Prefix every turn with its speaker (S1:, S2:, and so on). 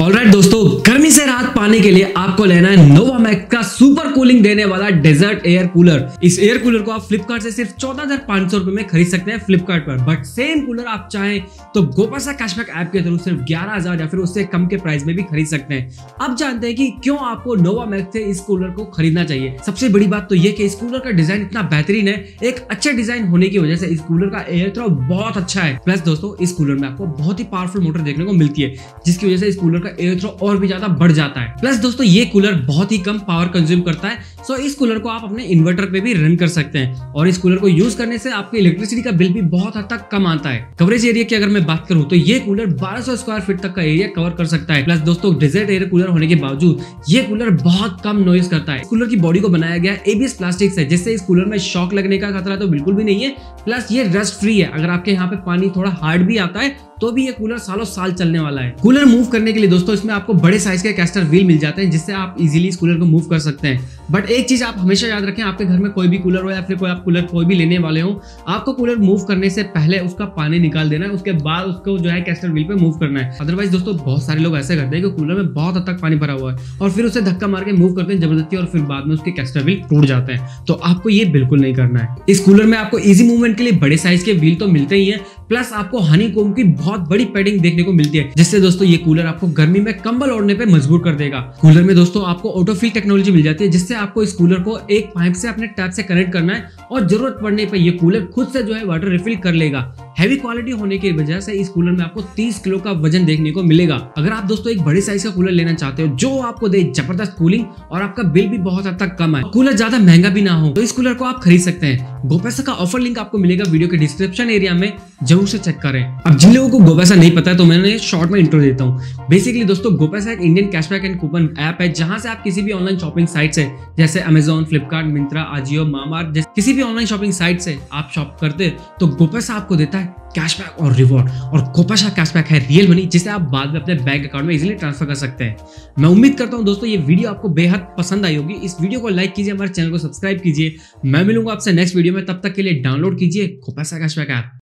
S1: Alright दोस्तों, गर्मी से राहत पाने के लिए आपको लेना है नोवामैक्स का सुपर कूलिंग देने वाला डेजर्ट एयर कूलर। इस एयर कूलर को आप फ्लिपकार्ट से सिर्फ 14,500 रुपए में खरीद सकते हैं फ्लिपकार्ट पर। बट सेम कूलर आप चाहें तो गोपासा कैशबैक ऐप के थ्रू सिर्फ 11,000 या फिर उससे कम के प्राइस में भी खरीद सकते हैं। अब जानते हैं कि क्यों आपको नोवामैक्स से इस कूलर को खरीदना चाहिए। सबसे बड़ी बात तो ये कि इस कूलर का डिजाइन इतना बेहतरीन है। एक अच्छे डिजाइन होने की वजह से इस कूलर का एयर थ्रो बहुत अच्छा है। प्लस दोस्तों, इस कूलर में आपको बहुत ही पावरफुल मोटर देखने को मिलती है, जिसकी वजह से इस कूलर का एयर थ्रो और भी ज्यादा बढ़ जाता है। प्लस दोस्तों, ये कूलर बहुत ही कम पावर कंज्यूम करता है। सो इस कूलर को आप अपने इन्वर्टर पे भी रन कर सकते हैं और इस कूलर को यूज करने से आपके इलेक्ट्रिसिटी का बिल भी बहुत हद तक कम आता है। कवरेज एरिया की अगर मैं बात करूं तो ये कूलर 1200 स्क्वायर फीट तक का एरिया कवर कर सकता है। प्लस दोस्तों, डेजर्ट एयर कूलर होने के बावजूद ये कूलर बहुत कम नॉइज करता है। कूलर की बॉडी को बनाया गया एबीएस प्लास्टिक से, जिससे इस कूलर में शॉक लगने का खतरा तो बिल्कुल भी नहीं है। प्लस ये रस्ट फ्री है। अगर आपके यहाँ पे पानी थोड़ा हार्ड भी आता है तो भी ये कूलर सालों साल चलने वाला है। कूलर मूव करने के लिए दोस्तों इसमें आपको बड़े साइज के कैस्टर व्हील मिल जाते हैं, जिससे आप इजीली इस कूलर को मूव कर सकते हैं। बट एक चीज आप हमेशा याद रखें, आपके घर में कोई भी कूलर हो या फिर आप कूलर कोई भी लेने वाले हो, आपको कूलर मूव करने से पहले उसका पानी निकाल देना है, उसके बाद उसको जो है कैस्टर व्हील पे मूव करना है। अदरवाइज दोस्तों, बहुत सारे लोग ऐसे करते हैं कि कूलर में बहुत हद तक पानी भरा हुआ है और फिर उसे धक्का मार के मूव करते हैं जबरदस्ती और फिर बाद में उसके कैस्टर व्हील टूट जाते हैं। तो आपको ये बिल्कुल नहीं करना है। इस कूलर में आपको इजी मूवमेंट के लिए बड़े साइज के व्हील तो मिलते ही है, प्लस आपको हनीकॉम्ब की बहुत बड़ी पैडिंग देखने को मिलती है, जिससे दोस्तों ये कूलर आपको गर्मी में कंबल ओढ़ने पे मजबूर कर देगा। कूलर में दोस्तों आपको ऑटोफिल टेक्नोलॉजी मिल जाती है, जिससे आपको इस कूलर को एक पाइप से अपने टैप से कनेक्ट करना है और जरूरत पड़ने पे ये कूलर खुद से जो है वाटर रिफिल कर लेगा। हैवी क्वालिटी होने की वजह से इस कूलर में आपको 30 किलो का वजन देखने को मिलेगा। अगर आप दोस्तों एक बड़े साइज का कूलर लेना चाहते हो जो आपको दे जबरदस्त कूलिंग और आपका बिल भी बहुत हद तक कम है, कूलर ज्यादा महंगा भी ना हो, तो इस कूलर को आप खरीद सकते हैं। गोपैसा का ऑफर लिंक आपको मिलेगा वीडियो के डिस्क्रिप्शन एरिया में, जरूर से चेक करें। अब जिन लोगों को गोपैसा नहीं पता है तो मैंने शॉर्ट में इंट्रो देता हूँ। बेसिकली दोस्तों, गोपैसा एक Indian cashback and coupon app है, जहां से आप किसी भी ऑनलाइन शॉपिंग साइट से, जैसे अमेजॉन, फ्लिपकार्ट, मिंत्रा, आजियो, मामार्ट, किसी भी ऑनलाइन शॉपिंग साइट से आप शॉप करते तो गोपैसा आपको देता है कैशबैक और रिवॉर्ड। और गोपैसा कैशबैक है रियल मनी, जिसे आप बाद में अपने बैंक अकाउंट में इजीली ट्रांसफर कर सकते हैं। मैं उम्मीद करता हूं दोस्तों ये वीडियो आपको बेहद पसंद आई होगी। इस वीडियो को लाइक कीजिए, हमारे चैनल को सब्सक्राइब कीजिए। मैं मिलूंगा आपसे नेक्स्ट वीडियो में, तब तक के लिए डाउनलोड कीजिए गोपैसा कैशबैक ऐप।